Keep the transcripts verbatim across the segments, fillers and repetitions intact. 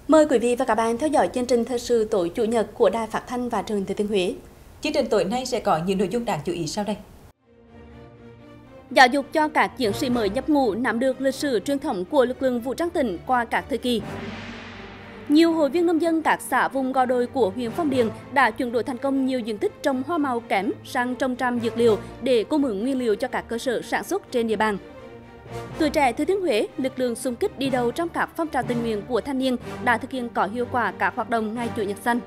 Mời quý vị và các bạn theo dõi chương trình thời sự tối Chủ nhật của Đài Phát thanh và Truyền hình Thừa Thiên Huế. Chương trình tối nay sẽ có những nội dung đáng chú ý sau đây. Giáo dục cho các chiến sĩ mới nhập ngũ nắm được lịch sử truyền thống của lực lượng vũ trang tỉnh qua các thời kỳ. Nhiều hội viên nông dân các xã vùng gò đồi của huyện Phong Điền đã chuyển đổi thành công nhiều diện tích trồng hoa màu kém sang trồng tràm dược liệu để cung ứng nguyên liệu cho các cơ sở sản xuất trên địa bàn. Tuổi trẻ Thừa Thiên Huế, lực lượng xung kích đi đầu trong các phong trào tình nguyện của thanh niên đã thực hiện có hiệu quả các hoạt động ngày Chủ nhật xanh.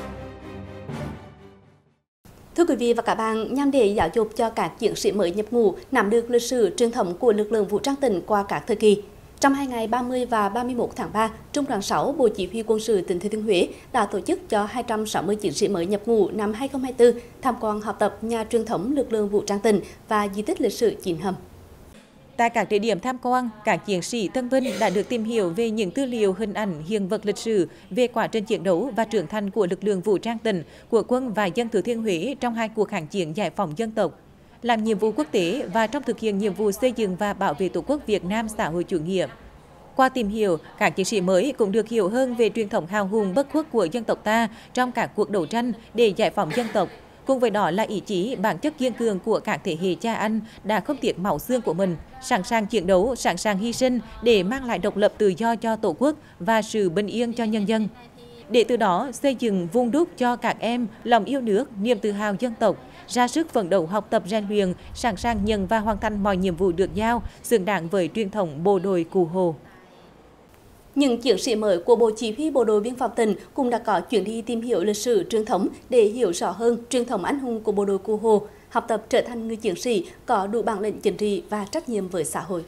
Thưa quý vị và các bạn, nhằm để giáo dục cho các chiến sĩ mới nhập ngũ nắm được lịch sử truyền thống của lực lượng vũ trang tỉnh qua các thời kỳ. Trong hai ngày ba mươi và ba mươi mốt tháng ba, Trung đoàn sáu Bộ Chỉ huy Quân sự tỉnh Thừa Thiên Huế đã tổ chức cho hai trăm sáu mươi chiến sĩ mới nhập ngũ năm hai không hai tư tham quan học tập nhà truyền thống lực lượng vũ trang tỉnh và di tích lịch sử Chín Hầm. Tại các địa điểm tham quan, các chiến sĩ tân binh đã được tìm hiểu về những tư liệu, hình ảnh, hiện vật lịch sử về quá trình chiến đấu và trưởng thành của lực lượng vũ trang tỉnh, của quân và dân Thừa Thiên Huế trong hai cuộc kháng chiến giải phóng dân tộc, làm nhiệm vụ quốc tế và trong thực hiện nhiệm vụ xây dựng và bảo vệ Tổ quốc Việt Nam xã hội chủ nghĩa. Qua tìm hiểu, các chiến sĩ mới cũng được hiểu hơn về truyền thống hào hùng bất khuất của dân tộc ta trong các cuộc đấu tranh để giải phóng dân tộc. Cùng với đó là ý chí, bản chất kiên cường của các thế hệ cha anh đã không tiếc máu xương của mình, sẵn sàng chiến đấu, sẵn sàng hy sinh để mang lại độc lập tự do cho Tổ quốc và sự bình yên cho nhân dân. Để từ đó xây dựng vun đúc cho các em lòng yêu nước, niềm tự hào dân tộc, ra sức phấn đấu học tập rèn luyện, sẵn sàng nhận và hoàn thành mọi nhiệm vụ được giao, xứng đáng với truyền thống bộ đội Cụ Hồ. Những chiến sĩ mới của Bộ Chỉ huy Bộ đội Biên phòng tỉnh cũng đã có chuyến đi tìm hiểu lịch sử truyền thống để hiểu rõ hơn truyền thống anh hùng của bộ đội Cụ Hồ, học tập trở thành người chiến sĩ có đủ bản lĩnh chính trị và trách nhiệm với xã hội.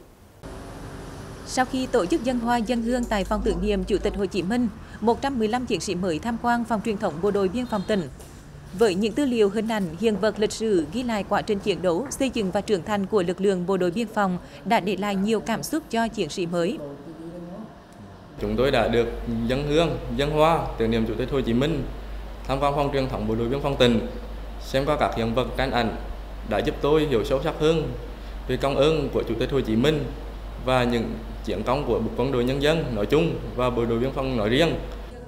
Sau khi tổ chức dâng hoa dâng hương tại phòng tưởng niệm Chủ tịch Hồ Chí Minh, một trăm mười lăm chiến sĩ mới tham quan phòng truyền thống bộ đội biên phòng tỉnh. Với những tư liệu, hình ảnh, hiện vật lịch sử ghi lại quá trình chiến đấu, xây dựng và trưởng thành của lực lượng bộ đội biên phòng đã để lại nhiều cảm xúc cho chiến sĩ mới. Chúng tôi đã được dâng hương, dâng hoa tưởng niệm Chủ tịch Hồ Chí Minh, tham quan phòng truyền thống bộ đội biên phòng tỉnh, xem qua các hiện vật tranh ảnh đã giúp tôi hiểu sâu sắc hơn về công ơn của Chủ tịch Hồ Chí Minh và những chiến công của quân đội nhân dân nói chung và bộ đội biên phòng nói riêng.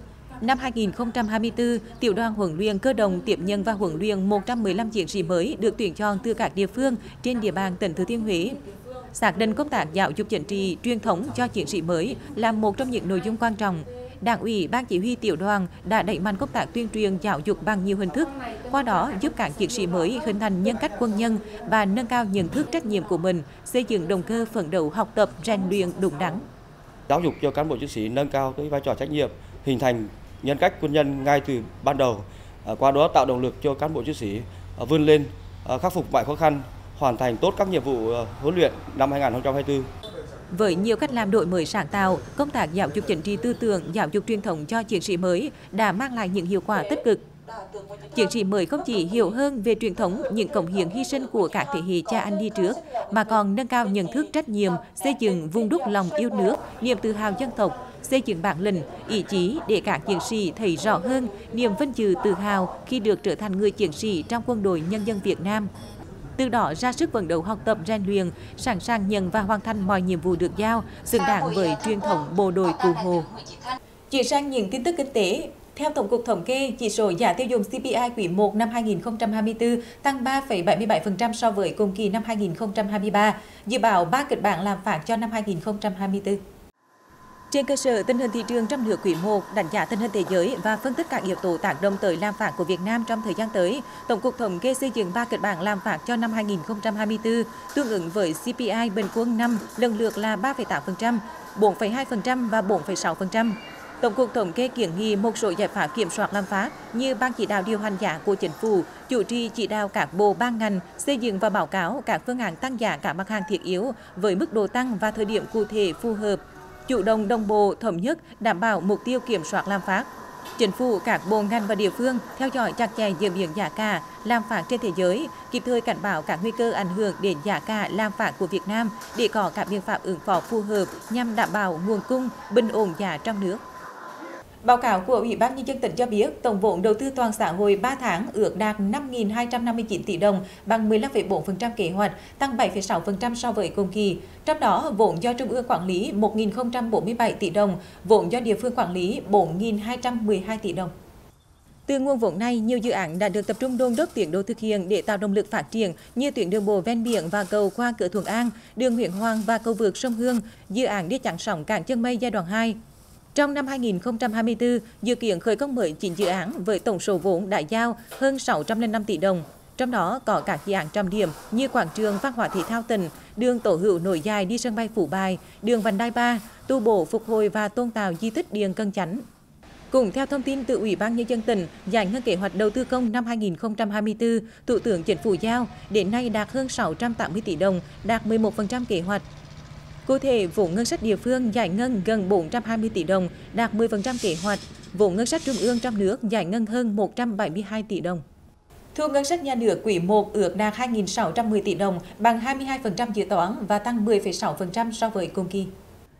Năm hai nghìn không trăm hai mươi tư, Tiểu đoàn huấn luyện cơ động tiếp nhận và huấn luyện một trăm mười lăm chiến sĩ mới được tuyển chọn từ các địa phương trên địa bàn tỉnh Thừa Thiên Huế. Xác định công tác giáo dục chính trị truyền thống cho chiến sĩ mới là một trong những nội dung quan trọng. Đảng ủy, Ban Chỉ huy tiểu đoàn đã đẩy mạnh công tác tuyên truyền giáo dục bằng nhiều hình thức, qua đó giúp các chiến sĩ mới hình thành nhân cách quân nhân và nâng cao nhận thức trách nhiệm của mình, xây dựng động cơ phấn đấu học tập, rèn luyện đúng đắn. Giáo dục cho cán bộ chiến sĩ nâng cao cái vai trò trách nhiệm, hình thành nhân cách quân nhân ngay từ ban đầu, qua đó tạo động lực cho cán bộ chiến sĩ vươn lên, khắc phục mọi khó khăn, hoàn thành tốt các nhiệm vụ huấn luyện năm hai nghìn không trăm hai mươi tư. Với nhiều cách làm đổi mới sáng tạo, công tác giáo dục chính trị tư tưởng, giáo dục truyền thống cho chiến sĩ mới đã mang lại những hiệu quả tích cực. Chiến sĩ mới không chỉ hiểu hơn về truyền thống, những cống hiến hy sinh của các thế hệ cha anh đi trước, mà còn nâng cao nhận thức trách nhiệm, xây dựng vun đúc lòng yêu nước, niềm tự hào dân tộc, xây dựng bản lĩnh, ý chí để các chiến sĩ thấy rõ hơn niềm vinh dự tự hào khi được trở thành người chiến sĩ trong quân đội nhân dân Việt Nam. Từ đó ra sức vận động học tập rèn luyện, sẵn sàng nhận và hoàn thành mọi nhiệm vụ được giao, xứng đáng với truyền thống bộ đội Cụ Hồ. Chuyển sang những tin tức kinh tế. Theo Tổng cục Thống kê, chỉ số giá tiêu dùng xê pê i quý một năm hai nghìn không trăm hai mươi tư tăng ba phẩy bảy mươi bảy phần trăm so với cùng kỳ năm hai nghìn không trăm hai mươi ba, dự báo ba kịch bản lạm phát cho năm hai nghìn không trăm hai mươi tư. Trên cơ sở tình hình thị trường trong nửa quý một, đánh giá tình hình thế giới và phân tích các yếu tố tác động tới lạm phát của Việt Nam trong thời gian tới, Tổng cục Thống kê xây dựng ba kịch bản lạm phát cho năm hai nghìn không trăm hai mươi tư, tương ứng với xê pê i bình quân năm lần lượt là ba phẩy tám phần trăm, bốn phẩy hai phần trăm và bốn phẩy sáu phần trăm. Tổng cục Thống kê kiến nghị một số giải pháp kiểm soát lạm phát như Ban chỉ đạo điều hành giá của Chính phủ, chủ trì chỉ đạo các bộ ban ngành xây dựng và báo cáo các phương án tăng giá các mặt hàng thiết yếu với mức độ tăng và thời điểm cụ thể phù hợp, chủ động đồng bộ thống nhất đảm bảo mục tiêu kiểm soát lạm phát. Chính phủ, các bộ ngành và địa phương theo dõi chặt chẽ diễn biến giá cả, lạm phát trên thế giới, kịp thời cảnh báo các nguy cơ ảnh hưởng đến giá cả, lạm phát của Việt Nam để có các biện pháp ứng phó phù hợp nhằm đảm bảo nguồn cung, bình ổn giá trong nước. Báo cáo của Ủy ban Nhân dân tỉnh cho biết, tổng vốn đầu tư toàn xã hội ba tháng ước đạt năm nghìn hai trăm năm mươi chín tỷ đồng, bằng mười lăm phẩy bốn phần trăm kế hoạch, tăng bảy phẩy sáu phần trăm so với cùng kỳ. Trong đó, vốn do Trung ương quản lý một nghìn không trăm bốn mươi bảy tỷ đồng, vốn do địa phương quản lý bốn nghìn hai trăm mười hai tỷ đồng. Từ nguồn vốn này, nhiều dự án đã được tập trung đôn đốc tiến độ thực hiện để tạo động lực phát triển như tuyến đường bộ ven biển và cầu qua cửa Thuận An, đường Nguyễn Hoàng và cầu vượt sông Hương, dự án đê chắn sóng cảng Chân Mây giai đoạn hai. Trong năm hai nghìn không trăm hai mươi tư, dự kiến khởi công mới chín dự án với tổng số vốn đã giao hơn sáu trăm lẻ năm tỷ đồng. Trong đó có các dự án trọng điểm như quảng trường văn hóa thể thao tỉnh, đường Tổ Hữu nối dài đi sân bay Phú Bài, đường vành đai ba, tu bổ phục hồi và tôn tạo di tích Điện Cần Chánh. Cũng theo thông tin từ Ủy ban Nhân dân tỉnh, giải ngân kế hoạch đầu tư công năm hai nghìn không trăm hai mươi tư, Thủ tướng Chính phủ giao đến nay đạt hơn sáu trăm tám mươi tỷ đồng, đạt mười một phần trăm kế hoạch. Cụ thể, vốn ngân sách địa phương giải ngân gần bốn trăm hai mươi tỷ đồng, đạt mười phần trăm kế hoạch. Vốn ngân sách trung ương trong nước giải ngân hơn một trăm bảy mươi hai tỷ đồng. Thu ngân sách nhà nước quý một ước đạt hai nghìn sáu trăm mười tỷ đồng, bằng hai mươi hai phần trăm dự toán và tăng mười phẩy sáu phần trăm so với cùng kỳ.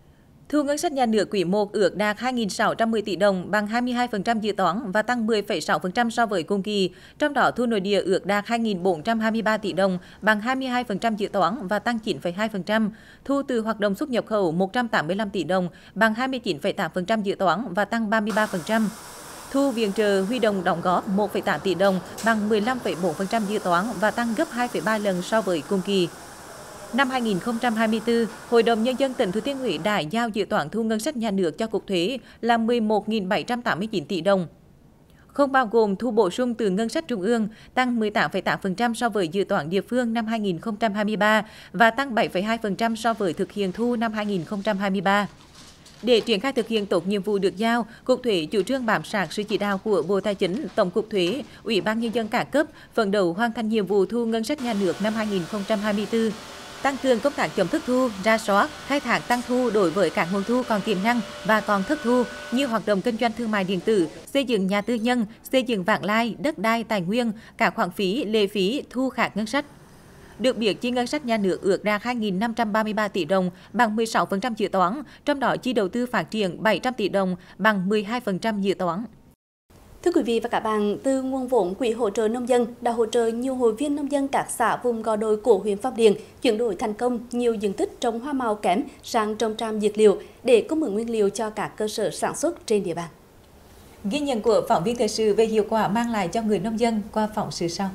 Thu ngân sách nhà nước quý một ước đạt hai nghìn sáu trăm mười tỷ đồng, bằng hai mươi hai phần trăm dự toán và tăng mười phẩy sáu phần trăm so với cùng kỳ. Trong đó, thu nội địa ước đạt hai nghìn bốn trăm hai mươi ba tỷ đồng, bằng hai mươi hai phần trăm dự toán và tăng chín phẩy hai phần trăm. Thu từ hoạt động xuất nhập khẩu một trăm tám mươi lăm tỷ đồng, bằng hai mươi chín phẩy tám phần trăm dự toán và tăng ba mươi ba phần trăm. Thu viện trợ huy động đóng góp một phẩy tám tỷ đồng, bằng mười lăm phẩy bốn phần trăm dự toán và tăng gấp hai phẩy ba lần so với cùng kỳ. Năm hai nghìn không trăm hai mươi tư, Hội đồng Nhân dân tỉnh Thừa Thiên Huế đã giao dự toán thu ngân sách nhà nước cho Cục Thuế là mười một nghìn bảy trăm tám mươi chín tỷ đồng. Không bao gồm thu bổ sung từ ngân sách trung ương, tăng mười tám phẩy tám phần trăm so với dự toán địa phương năm hai nghìn không trăm hai mươi ba và tăng bảy phẩy hai phần trăm so với thực hiện thu năm hai nghìn không trăm hai mươi ba. Để triển khai thực hiện tốt nhiệm vụ được giao, Cục Thuế chủ trương bám sát sự chỉ đạo của Bộ Tài chính, Tổng cục Thuế, Ủy ban Nhân dân các cấp, phấn đấu hoàn thành nhiệm vụ thu ngân sách nhà nước năm hai nghìn không trăm hai mươi tư. Tăng cường công tác chống thất thu, rà soát, khai thác tăng thu đối với các nguồn thu còn tiềm năng và còn thất thu như hoạt động kinh doanh thương mại điện tử, xây dựng nhà tư nhân, xây dựng vãng lai, đất đai, tài nguyên, các khoản phí, lệ phí, thu khác ngân sách. Được biết, chi ngân sách nhà nước ước đạt hai nghìn năm trăm ba mươi ba tỷ đồng, bằng mười sáu phần trăm dự toán, trong đó chi đầu tư phát triển bảy trăm tỷ đồng, bằng mười hai phần trăm dự toán. Thưa quý vị và các bạn, từ nguồn vốn Quỹ hỗ trợ nông dân đã hỗ trợ nhiều hội viên nông dân các xã vùng gò đồi của huyện Phong Điền chuyển đổi thành công nhiều diện tích trồng hoa màu kém sang trồng tràm dược liệu để cung ứng nguyên liệu cho các cơ sở sản xuất trên địa bàn. Ghi nhận của phóng viên thời sự về hiệu quả mang lại cho người nông dân qua phóng sự sau.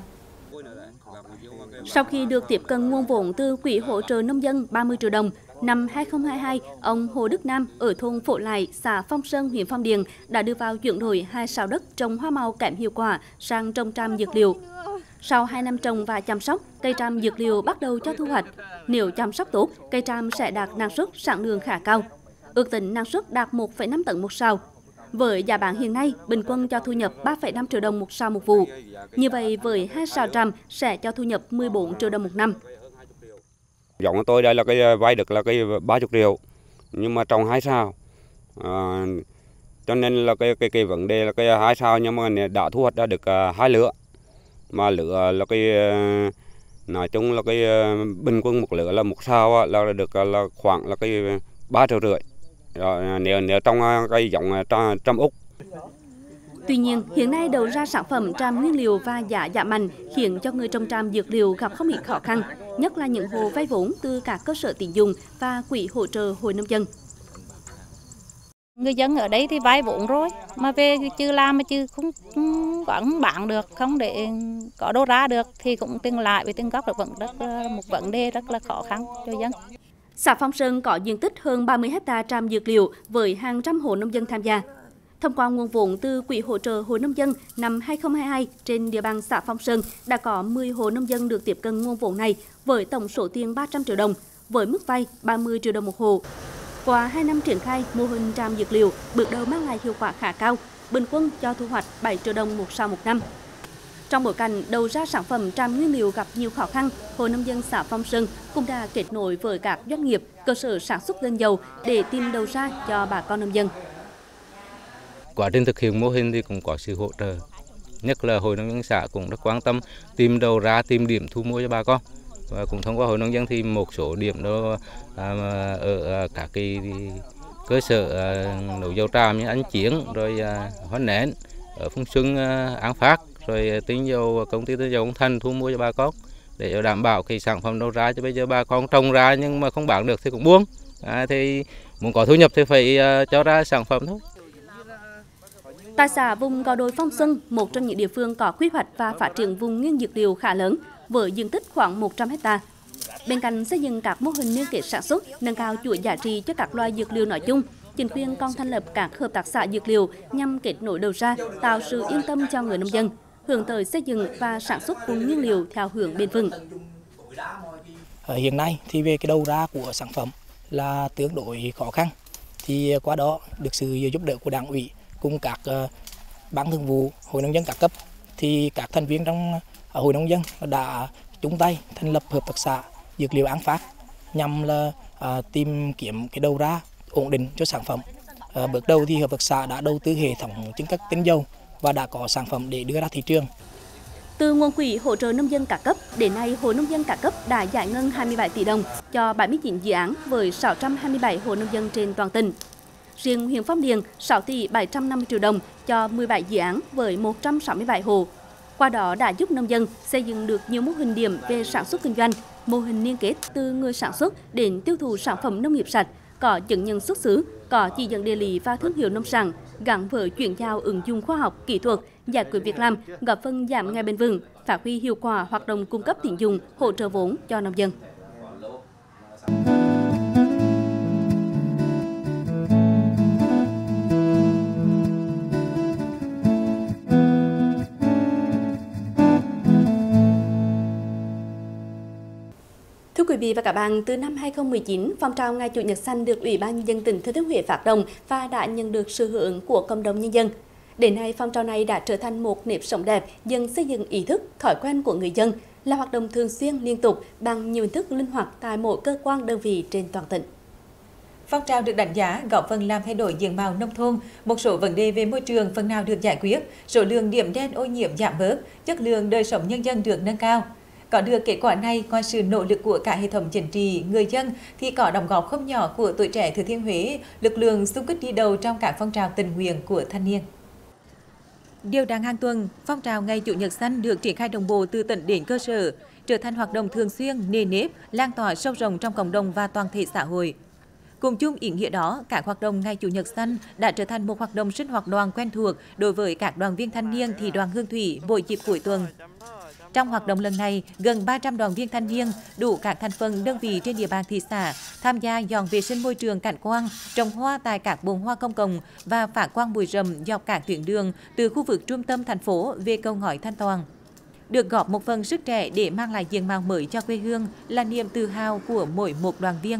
Sau khi được tiếp cận nguồn vốn từ Quỹ hỗ trợ nông dân ba mươi triệu đồng, năm hai nghìn không trăm hai mươi hai, ông Hồ Đức Nam ở thôn Phổ Lại, xã Phong Sơn, huyện Phong Điền đã đưa vào chuyển đổi hai sào đất trồng hoa màu kém hiệu quả sang trồng tràm dược liệu. Sau hai năm trồng và chăm sóc, cây tràm dược liệu bắt đầu cho thu hoạch. Nếu chăm sóc tốt, cây tràm sẽ đạt năng suất sản lượng khá cao. Ước tính năng suất đạt một phẩy năm tấn một sào. Với giá bán hiện nay, bình quân cho thu nhập ba phẩy năm triệu đồng một sào một vụ. Như vậy, với hai sào tràm sẽ cho thu nhập mười bốn triệu đồng một năm. Giống của tôi đây là cái vay được là cái ba mươi triệu, nhưng mà trồng hai sào, à, cho nên là cái cái cái vấn đề là cái hai sào nhưng mà đã thu hoạch ra được hai lứa, mà lứa là cái nói chung là cái bình quân một lứa là một sào là được là khoảng là cái ba triệu rưỡi. Rồi, nếu nếu trong cái giống tràm Úc. Tuy nhiên, hiện nay đầu ra sản phẩm tràm nguyên liệu và giá giảm mạnh khiến cho người trồng tràm dược liệu gặp không ít khó khăn, nhất là những hộ vay vốn từ các cơ sở tín dụng và quỹ hỗ trợ hội nông dân. Người dân ở đây thì vay vốn rồi, mà về chưa làm mà chưa không, không vẫn bán được, không để có đâu ra được thì cũng từng lại với từng góc là vẫn rất một vấn đề rất là khó khăn cho dân. Xã Phong Sơn có diện tích hơn ba mươi héc ta tràm dược liệu với hàng trăm hộ nông dân tham gia. Thông qua nguồn vốn từ Quỹ hỗ trợ hội nông dân năm hai nghìn không trăm hai mươi hai, trên địa bàn xã Phong Sơn đã có mười hộ nông dân được tiếp cận nguồn vốn này với tổng số tiền ba trăm triệu đồng, với mức vay ba mươi triệu đồng một hộ. Qua hai năm triển khai mô hình tràm dược liệu, bước đầu mang lại hiệu quả khá cao, bình quân cho thu hoạch bảy triệu đồng một sào một năm. Trong bối cảnh đầu ra sản phẩm tràm nguyên liệu gặp nhiều khó khăn, Hội nông dân xã Phong Sơn cũng đã kết nối với các doanh nghiệp, cơ sở sản xuất tinh dầu để tìm đầu ra cho bà con nông dân. Quá trình thực hiện mô hình thì cũng có sự hỗ trợ, nhất là Hội nông dân xã cũng rất quan tâm tìm đầu ra, tìm điểm thu mua cho bà con. Và cũng thông qua Hội nông dân thì một số điểm đó à, ở các cái cơ sở nấu dầu tràm như Anh Chiến, rồi Hoa Nén ở Phong Xuân, An Phát, rồi tinh dầu công ty tinh dầu Ông Thành thu mua cho bà con để đảm bảo cái sản phẩm đầu ra. Cho bây giờ bà con trồng ra nhưng mà không bán được thì cũng buông, à, thì muốn có thu nhập thì phải cho ra sản phẩm thôi. Tại xã vùng Gò Đồi Phong Xuân, một trong những địa phương có quy hoạch và phát triển vùng nguyên dược liệu khá lớn với diện tích khoảng một trăm héc ta. Bên cạnh xây dựng các mô hình liên kết sản xuất, nâng cao chuỗi giá trị cho các loài dược liệu nói chung, chính quyền còn thành lập các hợp tác xã dược liệu nhằm kết nối đầu ra, tạo sự yên tâm cho người nông dân, hướng tới xây dựng và sản xuất vùng nguyên liệu theo hướng bền vững. Hiện nay thì về cái đầu ra của sản phẩm là tương đối khó khăn, thì qua đó được sự giúp đỡ của Đảng ủy cùng các ban thường vụ hội nông dân các cấp, thì các thành viên trong hội nông dân đã chung tay thành lập hợp tác xã dược liệu An Phát nhằm là à, tìm kiếm cái đầu ra ổn định cho sản phẩm. À, bước đầu thì hợp tác xã đã đầu tư hệ thống chứng nhận tinh dầu và đã có sản phẩm để đưa ra thị trường. Từ nguồn quỹ hỗ trợ nông dân các cấp, đến nay Hội nông dân các cấp đã giải ngân hai mươi bảy tỷ đồng cho bảy mươi chín dự án với sáu trăm hai mươi bảy hộ nông dân trên toàn tỉnh. Riêng huyện Phong Điền sáu tỷ bảy trăm năm mươi triệu đồng cho mười bảy dự án với một trăm sáu mươi bảy hộ. Qua đó đã giúp nông dân xây dựng được nhiều mô hình điểm về sản xuất kinh doanh, mô hình liên kết từ người sản xuất đến tiêu thụ sản phẩm nông nghiệp sạch, có chứng nhận xuất xứ, có chỉ dẫn địa lý và thương hiệu nông sản, gắn với chuyển giao ứng dụng khoa học, kỹ thuật, giải quyết việc làm, góp phần giảm nghèo bền vững, phát huy hiệu quả hoạt động cung cấp tín dụng, hỗ trợ vốn cho nông dân. Thưa quý vị và các bạn, từ năm hai không một chín, phong trào Ngày Chủ nhật xanh được Ủy ban Nhân dân tỉnh Thừa Thiên Huế phát động và đã nhận được sự hưởng ứng của cộng đồng nhân dân. Đến nay, phong trào này đã trở thành một nếp sống đẹp, dần xây dựng ý thức, thói quen của người dân, là hoạt động thường xuyên, liên tục bằng nhiều hình thức linh hoạt tại mỗi cơ quan đơn vị trên toàn tỉnh. Phong trào được đánh giá góp phần làm thay đổi diện mạo nông thôn, một số vấn đề về môi trường phần nào được giải quyết, số lượng điểm đen ô nhiễm giảm bớt, chất lượng đời sống nhân dân được nâng cao. Có được kết quả này, ngoài sự nỗ lực của cả hệ thống chính trị, người dân thì có đóng góp không nhỏ của tuổi trẻ Thừa Thiên Huế, lực lượng xung kích đi đầu trong các phong trào tình nguyện của thanh niên. Điều đặn hàng tuần, phong trào Ngày Chủ nhật xanh được triển khai đồng bộ từ tỉnh đến cơ sở, trở thành hoạt động thường xuyên, nề nếp, lan tỏa sâu rộng trong cộng đồng và toàn thể xã hội. Cùng chung ý nghĩa đó, các hoạt động Ngày Chủ nhật xanh đã trở thành một hoạt động sinh hoạt đoàn quen thuộc đối với các đoàn viên thanh niên thị đoàn Hương Thủy mỗi dịp cuối tuần. Trong hoạt động lần này, gần ba trăm đoàn viên thanh niên đủ các thành phần đơn vị trên địa bàn thị xã tham gia dọn vệ sinh môi trường cảnh quan, trồng hoa tại các bồn hoa công cộng và phát quang bụi rậm dọc các tuyến đường từ khu vực trung tâm thành phố về cầu ngói Thanh Toàn. Được góp một phần sức trẻ để mang lại diện mạo mới cho quê hương là niềm tự hào của mỗi một đoàn viên.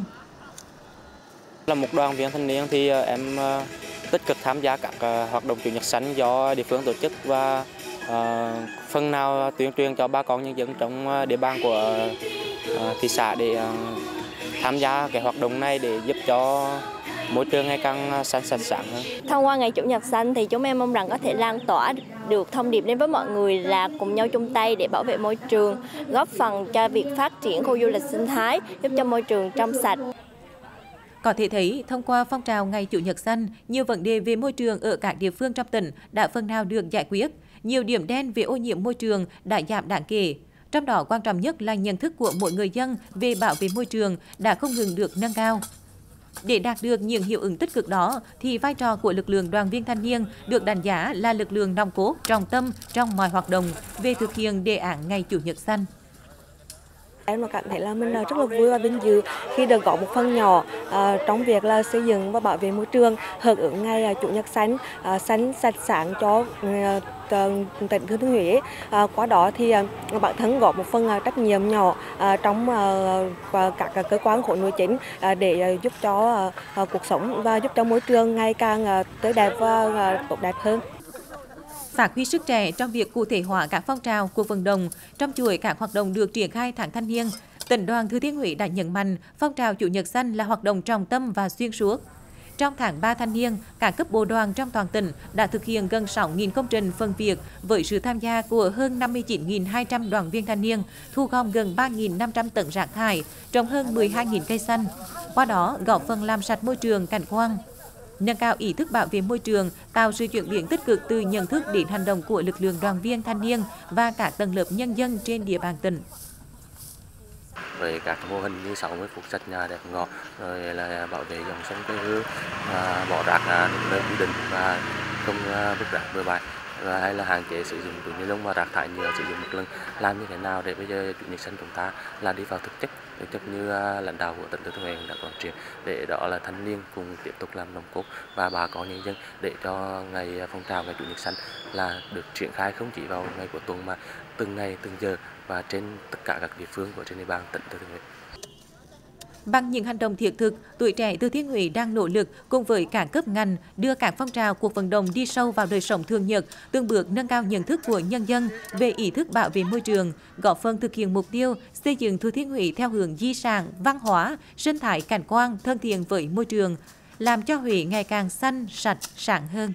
Là một đoàn viên thanh niên thì em tích cực tham gia các hoạt động Chủ nhật xanh do địa phương tổ chức và uh, phần nào tuyên truyền cho bà con nhân dân trong địa bàn của uh, thị xã để uh, tham gia cái hoạt động này để giúp cho môi trường ngày càng xanh sạch sáng hơn. Thông qua Ngày Chủ nhật xanh thì chúng em mong rằng có thể lan tỏa được thông điệp đến với mọi người là cùng nhau chung tay để bảo vệ môi trường, góp phần cho việc phát triển khu du lịch sinh thái, giúp cho môi trường trong sạch. Có thể thấy, thông qua phong trào Ngày Chủ nhật xanh, nhiều vấn đề về môi trường ở các địa phương trong tỉnh đã phần nào được giải quyết. Nhiều điểm đen về ô nhiễm môi trường đã giảm đáng kể. Trong đó quan trọng nhất là nhận thức của mỗi người dân về bảo vệ môi trường đã không ngừng được nâng cao. Để đạt được những hiệu ứng tích cực đó, thì vai trò của lực lượng đoàn viên thanh niên được đánh giá là lực lượng nòng cốt, trọng tâm trong mọi hoạt động về thực hiện đề án Ngày Chủ nhật xanh. Em cảm thấy là mình rất là vui và vinh dự khi được góp một phần nhỏ uh, trong việc là xây dựng và bảo vệ môi trường, hưởng ứng Ngày Chủ nhật xanh, uh, xanh sạch sáng cho uh, tỉnh Thừa Thiên Huế. Uh, qua đó thì uh, bản thân góp một phần uh, trách nhiệm nhỏ uh, trong uh, các cơ quan khối nội chính uh, để uh, giúp cho uh, uh, cuộc sống và giúp cho môi trường ngày càng uh, tươi đẹp và uh, tốt đẹp hơn. Phát huy sức trẻ trong việc cụ thể hóa các phong trào, cuộc vận động trong chuỗi các hoạt động được triển khai tháng thanh niên, tỉnh đoàn Thừa Thiên Huế đã nhấn mạnh phong trào Chủ nhật xanh là hoạt động trọng tâm và xuyên suốt. Trong tháng ba thanh niên, các cấp bộ đoàn trong toàn tỉnh đã thực hiện gần sáu nghìn công trình phần việc với sự tham gia của hơn năm mươi chín nghìn hai trăm đoàn viên thanh niên, thu gom gần ba nghìn năm trăm tấn rác thải, trồng hơn mười hai nghìn cây xanh. Qua đó góp phần làm sạch môi trường cảnh quan. nâng cao ý thức bảo vệ môi trường, tạo sự chuyển biến tích cực từ nhận thức đến hành động của lực lượng đoàn viên thanh niên và các tầng lớp nhân dân trên địa bàn tỉnh. Với các mô hình như sáu mươi phút sạch nhà đẹp ngọt, rồi là bảo vệ dòng sông quê hương, bỏ rác đúng nơi quy định và không vứt rác bừa bãi, và hay là hạn chế sử dụng túi ni lông và rác thải nhựa sử dụng một lần. Làm như thế nào để bây giờ chủ nhật xanh chúng ta là đi vào thực chất, thực chất như lãnh đạo của tỉnh Thừa Thiên Huế đã quán triệt, để đó là thanh niên cùng tiếp tục làm nòng cốt và bà con nhân dân, để cho ngày phong trào ngày chủ nhật xanh là được triển khai không chỉ vào ngày của tuần mà từng ngày từng giờ và trên tất cả các địa phương của trên địa bàn tỉnh Thừa Thiên Huế. Bằng những hành động thiết thực, tuổi trẻ Thừa Thiên Huế đang nỗ lực cùng với các cấp ngành đưa các phong trào cuộc vận động đi sâu vào đời sống thường nhật, từng bước nâng cao nhận thức của nhân dân về ý thức bảo vệ môi trường, góp phần thực hiện mục tiêu xây dựng Thừa Thiên Huế theo hướng di sản, văn hóa, sinh thái cảnh quan thân thiện với môi trường, làm cho Huế ngày càng xanh, sạch, sáng hơn.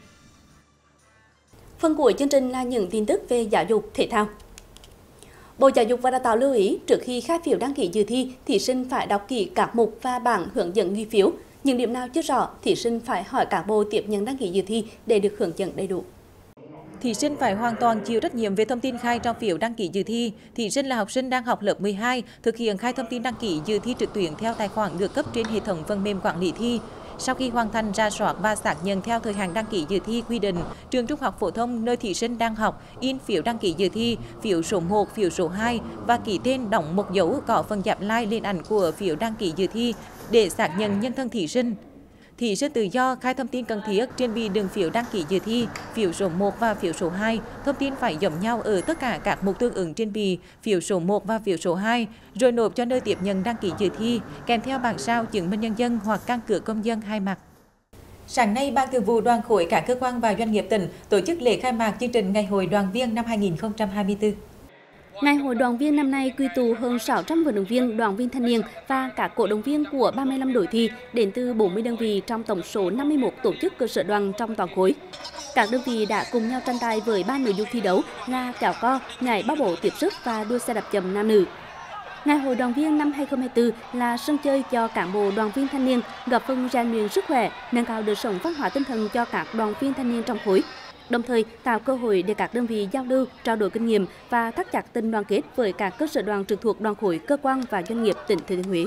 Phần cuối chương trình là những tin tức về giáo dục thể thao. Bộ Giáo dục và Đào tạo lưu ý trước khi khai phiếu đăng ký dự thi, thí sinh phải đọc kỹ các mục và bảng hướng dẫn ghi phiếu. Những điểm nào chưa rõ, thí sinh phải hỏi cán bộ tiếp nhận đăng ký dự thi để được hướng dẫn đầy đủ. Thí sinh phải hoàn toàn chịu trách nhiệm về thông tin khai trong phiếu đăng ký dự thi. Thí sinh là học sinh đang học lớp mười hai, thực hiện khai thông tin đăng ký dự thi trực tuyến theo tài khoản được cấp trên hệ thống phần mềm quản lý thi. Sau khi hoàn thành rà soát và xác nhận theo thời hạn đăng ký dự thi quy định, trường trung học phổ thông nơi thí sinh đang học in phiếu đăng ký dự thi, phiếu số một, phiếu số hai và ký tên đóng một dấu có phần dập like lên ảnh của phiếu đăng ký dự thi để xác nhận nhân thân thí sinh. Thí sinh tự do khai thông tin cần thiết trên bì đựng phiếu đăng ký dự thi, phiếu số một và phiếu số hai. Thông tin phải giống nhau ở tất cả các mục tương ứng trên bì, phiếu số một và phiếu số hai, rồi nộp cho nơi tiếp nhận đăng ký dự thi, kèm theo bản sao chứng minh nhân dân hoặc căn cước công dân hai mặt. Sáng nay, Ban Thường vụ Đoàn khối các cơ quan và doanh nghiệp tỉnh tổ chức lễ khai mạc chương trình Ngày hội Đoàn viên năm hai nghìn không trăm hai mươi tư. Ngày hội đoàn viên năm nay quy tụ hơn sáu trăm vận động viên, đoàn viên thanh niên và các cổ động viên của ba mươi lăm đội thi đến từ bốn mươi đơn vị trong tổng số năm mươi mốt tổ chức cơ sở đoàn trong toàn khối. Các đơn vị đã cùng nhau tranh tài với ba nội dung thi đấu là kéo co, nhảy bao bổ tiếp sức và đua xe đạp chậm nam nữ. Ngày hội đoàn viên năm hai nghìn không trăm hai mươi tư là sân chơi cho cán bộ đoàn viên thanh niên, góp phần rèn luyện sức khỏe, nâng cao đời sống văn hóa tinh thần cho các đoàn viên thanh niên trong khối. Đồng thời tạo cơ hội để các đơn vị giao lưu, trao đổi kinh nghiệm và thắt chặt tình đoàn kết với các cơ sở đoàn trực thuộc đoàn khối, cơ quan và doanh nghiệp tỉnh Thừa Thiên Huế.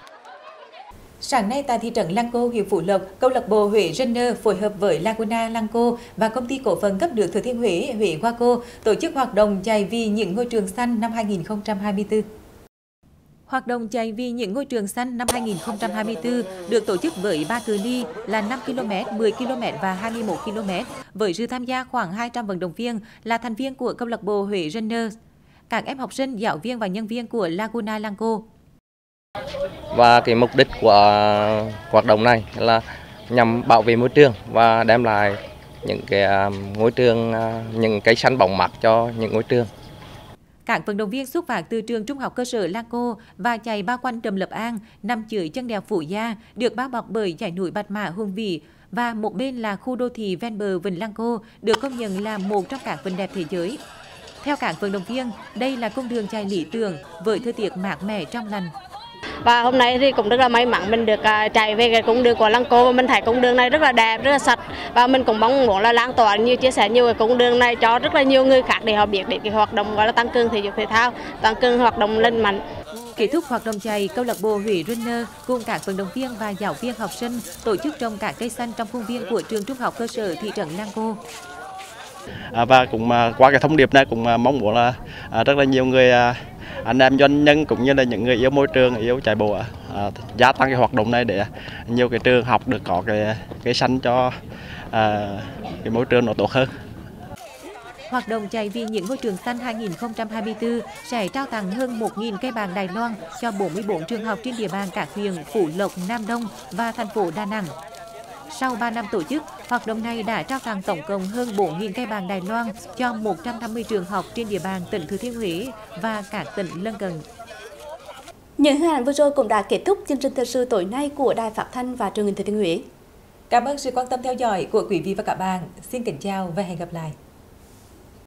Sáng nay tại thị trấn Lăng Cô, huyện Phú Lộc, câu lạc bộ Huế Runner phối hợp với Laguna Lăng Cô và công ty cổ phần cấp nước Thừa Thiên Huế Huế Waco tổ chức hoạt động chạy vì những ngôi trường xanh năm hai nghìn không trăm hai mươi tư. Hoạt động chạy vì những ngôi trường xanh năm hai nghìn không trăm hai mươi tư được tổ chức với ba cự ly là năm ki lô mét, mười ki lô mét và hai mươi mốt ki lô mét, với sự tham gia khoảng hai trăm vận động viên là thành viên của câu lạc bộ Huế Runner, các em học sinh, giáo viên và nhân viên của Laguna Lăng Cô. Và cái mục đích của hoạt động này là nhằm bảo vệ môi trường và đem lại những cái ngôi trường, những cây xanh bóng mát cho những ngôi trường. Các vận động viên xuất phát từ trường trung học cơ sở Lăng Cô và chạy bao quanh đầm Lập An nằm dưới chân đèo Phủ Gia, được bao bọc bởi dãy núi Bạch Mã hùng vĩ, và một bên là khu đô thị ven bờ Vịnh Lăng Cô, được công nhận là một trong các vịnh đẹp thế giới. Theo các vận động viên, đây là cung đường chạy lý tưởng với thời tiết mát mẻ trong lành. Và hôm nay thì cũng rất là may mắn mình được chạy về cái cung đường của Lăng Cô, và mình thấy cung đường này rất là đẹp, rất là sạch, và mình cũng mong muốn là lan tỏa như chia sẻ nhiều cái cung đường này cho rất là nhiều người khác để họ biết đến cái hoạt động gọi là tăng cường thể dục thể thao, tăng cường hoạt động lành mạnh. Kết thúc hoạt động chạy, câu lạc bộ Huế Runner cùng các vận động viên và giáo viên học sinh tổ chức trồng các cây xanh trong khuôn viên của trường trung học cơ sở thị trấn Lăng Cô. À, và cũng qua cái thông điệp này cũng mong muốn là rất là nhiều người anh em doanh nhân cũng như là những người yêu môi trường, yêu chạy bộ à, gia tăng cái hoạt động này để nhiều cái trường học được có cái cái xanh cho à, cái môi trường nó tốt hơn. Hoạt động chạy vì những ngôi trường xanh hai nghìn không trăm hai mươi tư sẽ trao tặng hơn một nghìn cây bàng Đài Loan cho bốn mươi bốn trường học trên địa bàn các huyện Phú Lộc, Nam Đông và thành phố Đà Nẵng. Sau ba năm tổ chức, hoạt động này đã trao tặng tổng cộng hơn bốn nghìn cây bàng Đài Loan cho một trăm năm mươi trường học trên địa bàn tỉnh Thừa Thiên Huế và các tỉnh lân cận. Những hình ảnh vừa rồi cũng đã kết thúc chương trình thời sự tối nay của Đài Phát thanh và Truyền hình Thừa Thiên Huế. Cảm ơn sự quan tâm theo dõi của quý vị và các bạn. Xin kính chào và hẹn gặp lại.